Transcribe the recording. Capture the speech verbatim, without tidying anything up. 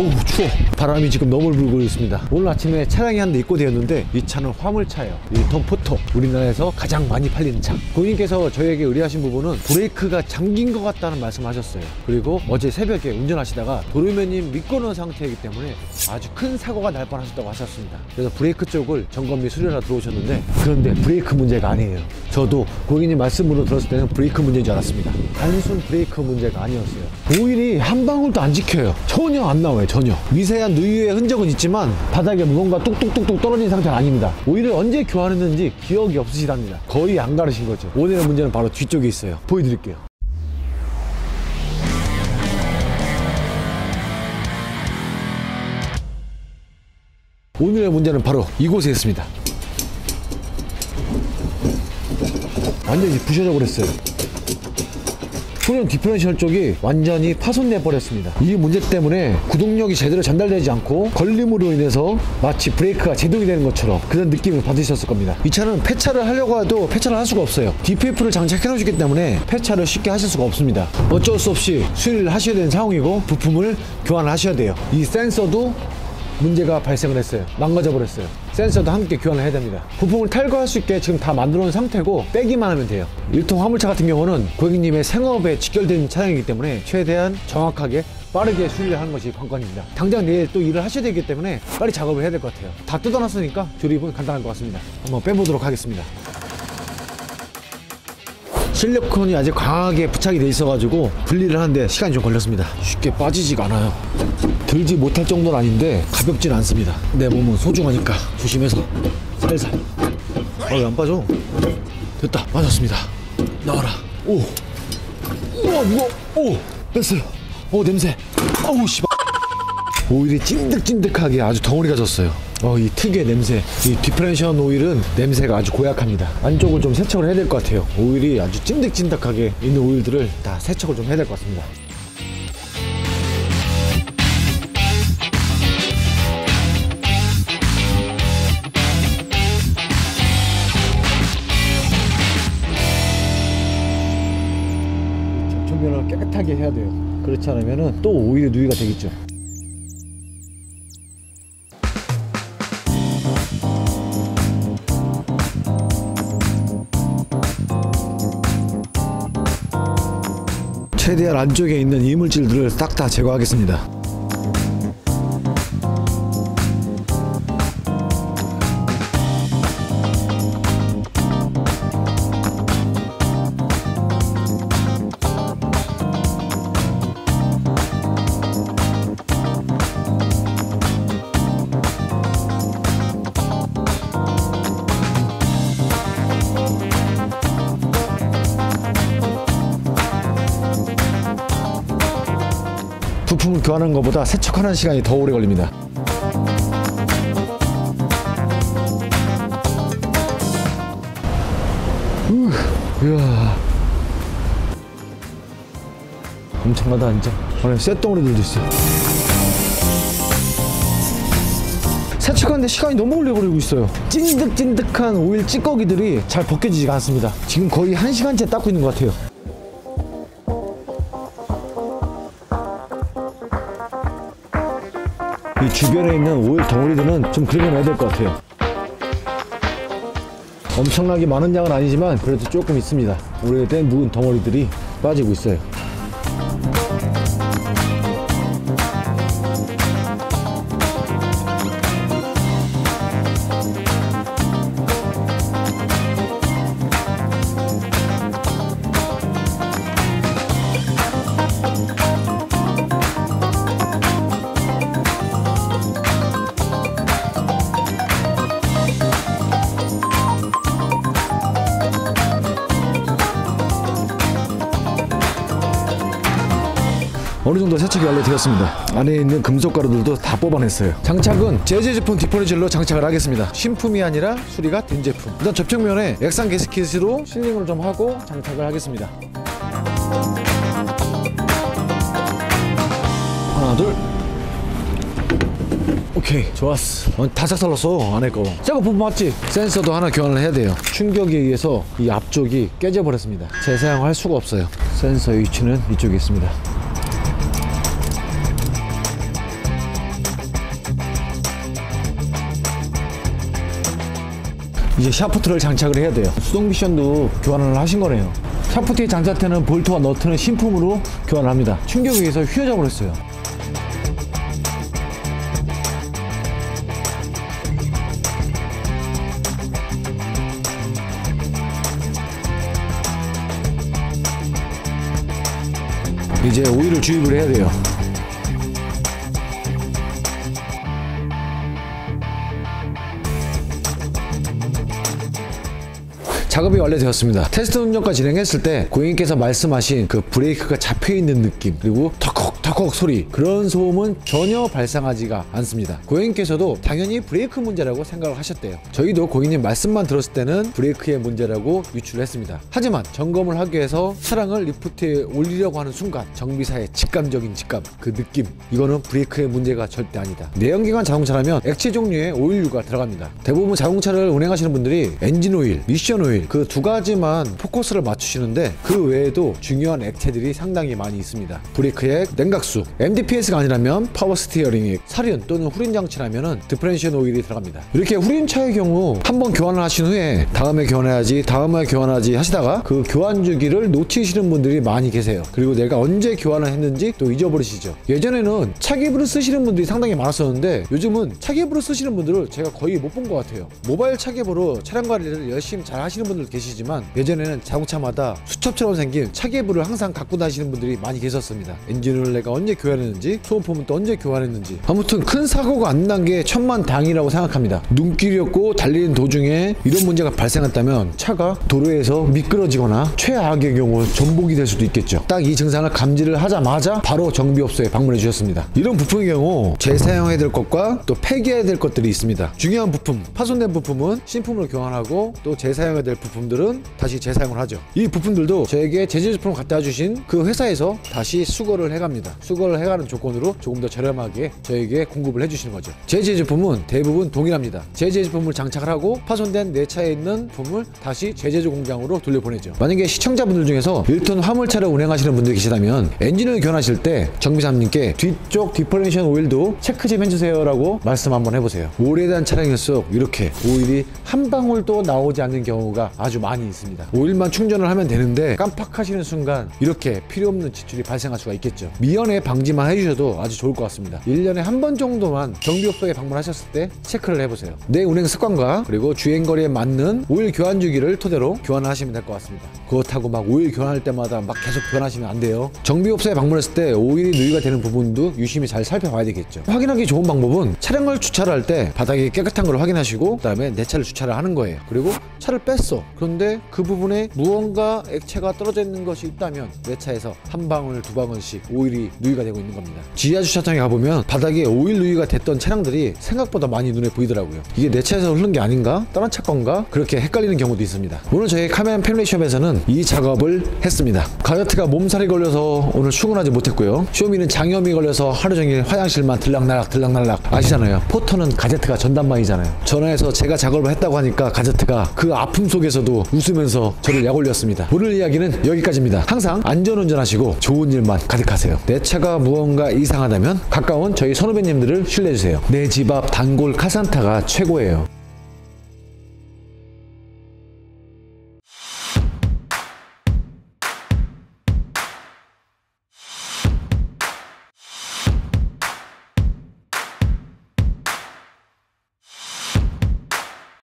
오우 추워. 바람이 지금 너무 불고 있습니다. 오늘 아침에 차량이 한 대 입고되었는데 이 차는 화물차예요. 일 톤 포터, 우리나라에서 가장 많이 팔리는 차. 고객님께서 저에게 의뢰하신 부분은 브레이크가 잠긴 것 같다는 말씀하셨어요. 그리고 어제 새벽에 운전하시다가 도로면이 미끄러운 상태이기 때문에 아주 큰 사고가 날 뻔하셨다고 하셨습니다. 그래서 브레이크 쪽을 점검 및 수리하러 들어오셨는데, 그런데 브레이크 문제가 아니에요. 저도 고객님 말씀으로 들었을 때는 브레이크 문제인 줄 알았습니다. 단순 브레이크 문제가 아니었어요. 오일이 한 방울도 안 찍혀요. 전혀 안 나와요. 전혀. 미세한 누유의 흔적은 있지만 바닥에 무언가 뚝뚝뚝뚝 떨어진 상태는 아닙니다. 오일을 언제 교환했는지 기억이 없으시답니다. 거의 안 가르신 거죠. 오늘의 문제는 바로 뒤쪽에 있어요. 보여드릴게요. 오늘의 문제는 바로 이곳에 있습니다. 완전히 부셔져 버렸어요. 소련 디퍼런셜 쪽이 완전히 파손돼 버렸습니다. 이 문제 때문에 구동력이 제대로 전달되지 않고 걸림으로 인해서 마치 브레이크가 제동이 되는 것처럼 그런 느낌을 받으셨을 겁니다. 이 차는 폐차를 하려고 해도 폐차를 할 수가 없어요. 디피에프를 장착해 놓으셨기 때문에 폐차를 쉽게 하실 수가 없습니다. 어쩔 수 없이 수리를 하셔야 되는 상황이고 부품을 교환을 하셔야 돼요. 이 센서도 문제가 발생을 했어요. 망가져 버렸어요. 센서도 함께 교환을 해야 됩니다. 부품을 탈거할 수 있게 지금 다 만들어 놓은 상태고 빼기만 하면 돼요. 일 톤 화물차 같은 경우는 고객님의 생업에 직결된 차량이기 때문에 최대한 정확하게 빠르게 수리를 하는 것이 관건입니다. 당장 내일 또 일을 하셔야 되기 때문에 빨리 작업을 해야 될 것 같아요. 다 뜯어놨으니까 조립은 간단할 것 같습니다. 한번 빼보도록 하겠습니다. 실리콘이 아직 강하게 부착이 돼 있어가지고 분리를 하는데 시간이 좀 걸렸습니다. 쉽게 빠지지가 않아요. 들지 못할 정도는 아닌데 가볍진 않습니다. 내 몸은 소중하니까 조심해서 살살. 아, 왜 안 빠져? 됐다. 맞았습니다. 나와라. 오. 우와 무거워. 오. 뺐어요. 오 냄새. 어우 씨발. 오일이 찐득찐득하게 아주 덩어리가 졌어요. 어, 이 특유의 냄새. 이 디퍼런셜 오일은 냄새가 아주 고약합니다. 안쪽을 좀 세척을 해야 될 것 같아요. 오일이 아주 찐득찐득하게 있는 오일들을 다 세척을 좀 해야 될 것 같습니다. 접촉면을 깨끗하게 해야 돼요. 그렇지 않으면 또 오일의 누이가 되겠죠. 최대한 안쪽에 있는 이물질들을 싹 다 제거하겠습니다. 부품을 교환하는 것보다 세척하는 시간이 더 오래 걸립니다. 우, 이야, 엄청나다 진짜. 안에 쇳덩어리들도 있어요. 세척하는데 시간이 너무 오래 걸리고 있어요. 찐득찐득한 오일 찌꺼기들이 잘 벗겨지지가 않습니다. 지금 거의 한 시간째 닦고 있는 것 같아요. 이 주변에 있는 오일 덩어리들은 좀 긁어내야 될 것 같아요. 엄청나게 많은 양은 아니지만 그래도 조금 있습니다. 오래된 묵은 덩어리들이 빠지고 있어요. 어느 정도 세척이 완료되었습니다. 안에 있는 금속 가루들도 다 뽑아냈어요. 장착은 제재 제품 디퍼런셜로 장착을 하겠습니다. 신품이 아니라 수리가 된 제품. 일단 접촉면에 액상 게스킷으로 실링을 좀 하고 장착을 하겠습니다. 하나 둘. 오케이 좋았어. 어, 다 싹살랐어 안에 거. 새거 부품 맞지? 센서도 하나 교환을 해야 돼요. 충격에 의해서 이 앞쪽이 깨져버렸습니다. 재사용할 수가 없어요. 센서 위치는 이쪽에 있습니다. 이제 샤프트를 장착을 해야 돼요. 수동 미션도 교환을 하신 거네요. 샤프트에 장착되는 볼트와 너트는 신품으로 교환을 합니다. 충격에 의해서 휘어져 버렸어요. 이제 오일을 주입을 해야 돼요. 작업이 완료되었습니다. 테스트 운전까지 진행했을 때 고객님께서 말씀하신 그 브레이크가 잡혀있는 느낌, 그리고 턱턱턱 소리, 그런 소음은 전혀 발생하지가 않습니다. 고객님께서도 당연히 브레이크 문제라고 생각을 하셨대요. 저희도 고객님 말씀만 들었을 때는 브레이크의 문제라고 유출했습니다. 하지만 점검을 하기 위해서 차량을 리프트에 올리려고 하는 순간 정비사의 직감적인 직감, 그 느낌, 이거는 브레이크의 문제가 절대 아니다. 내연기관 자동차라면 액체 종류의 오일류가 들어갑니다. 대부분 자동차를 운행하시는 분들이 엔진 오일, 미션 오일, 그 두 가지만 포커스를 맞추시는데 그 외에도 중요한 액체들이 상당히 많이 있습니다. 브레이크액, 냉각수, 엠디피에스가 아니라면 파워 스티어링액, 살균 또는 후륜 장치라면 디퍼렌셜 오일이 들어갑니다. 이렇게 후륜차의 경우 한번 교환을 하신 후에 다음에 교환해야지 다음에 교환하지 하시다가 그 교환 주기를 놓치시는 분들이 많이 계세요. 그리고 내가 언제 교환을 했는지 또 잊어버리시죠. 예전에는 차기부를 쓰시는 분들이 상당히 많았었는데 요즘은 차기부를 쓰시는 분들을 제가 거의 못 본 것 같아요. 모바일 차기부로 차량 관리를 열심히 잘 하시는 분들 계시지만 예전에는 자동차마다 수첩처럼 생긴 차계부를 항상 갖고 다니시는 분들이 많이 계셨습니다. 엔진을 내가 언제 교환했는지, 소음품은 또 언제 교환했는지. 아무튼 큰 사고가 안 난 게 천만다행이라고 생각합니다. 눈길이었고 달리는 도중에 이런 문제가 발생했다면 차가 도로에서 미끄러지거나 최악의 경우 전복이 될 수도 있겠죠. 딱 이 증상을 감지를 하자마자 바로 정비업소에 방문해 주셨습니다. 이런 부품의 경우 재사용해야 될 것과 또 폐기해야 될 것들이 있습니다. 중요한 부품, 파손된 부품은 신품으로 교환하고 또 재사용해야 될 부품들은 다시 재사용을 하죠. 이 부품들도 저에게 제재 제품을 갖다 주신 그 회사에서 다시 수거를 해갑니다. 수거를 해가는 조건으로 조금 더 저렴하게 저에게 공급을 해주시는 거죠. 제재 제품은 대부분 동일합니다. 제재 제품을 장착을 하고 파손된 내 차에 있는 부품을 다시 제재조 공장으로 돌려보내죠. 만약에 시청자분들 중에서 일 톤 화물차를 운행하시는 분들이 계시다면 엔진을 교환하실 때 정비사님께 뒤쪽 디퍼렌셜 오일도 체크 좀 해주세요 라고 말씀 한번 해보세요. 오래된 차량일수록 이렇게 오일이 한 방울도 나오지 않는 경우가 아주 많이 있습니다. 오일만 충전을 하면 되는데 깜빡하시는 순간 이렇게 필요없는 지출이 발생할 수가 있겠죠. 미연에 방지만 해주셔도 아주 좋을 것 같습니다. 일 년에 한 번 정도만 정비업소에 방문하셨을 때 체크를 해보세요. 내 운행 습관과 그리고 주행거리에 맞는 오일 교환 주기를 토대로 교환을 하시면 될 것 같습니다. 그렇다고 막 오일 교환할 때마다 막 계속 교환하시면 안 돼요. 정비업소에 방문했을 때 오일이 누유가 되는 부분도 유심히 잘 살펴봐야 되겠죠. 확인하기 좋은 방법은 차량을 주차를 할 때 바닥이 깨끗한 걸 확인하시고 그 다음에 내 차를 주차를 하는 거예요. 그리고 차를 뺐어. 그런데 그 부분에 무언가 액체가 떨어져 있는 것이 있다면 내 차에서 한 방울 두 방울씩 오일이 누유가 되고 있는 겁니다. 지하 주차장에 가보면 바닥에 오일 누유가 됐던 차량들이 생각보다 많이 눈에 보이더라고요. 이게 내 차에서 흐른 게 아닌가? 다른 차 건가? 그렇게 헷갈리는 경우도 있습니다. 오늘 저희 카멘 패밀리숍에서는 이 작업을 했습니다. 가제트가 몸살이 걸려서 오늘 출근하지 못했고요. 쇼미는 장염이 걸려서 하루 종일 화장실만 들락날락 들락날락. 아시잖아요. 포터는 가제트가 전담반이잖아요. 전화해서 제가 작업을 했다고 하니까 가제트가 그 아픔 속에서도 웃으면서 저를 약 올렸습니다. 오늘 이야기는 여기까지입니다. 항상 안전운전하시고 좋은 일만 가득하세요. 내 차가 무언가 이상하다면 가까운 저희 선후배님들을 신뢰해주세요. 내 집 앞 단골 카산타가 최고예요.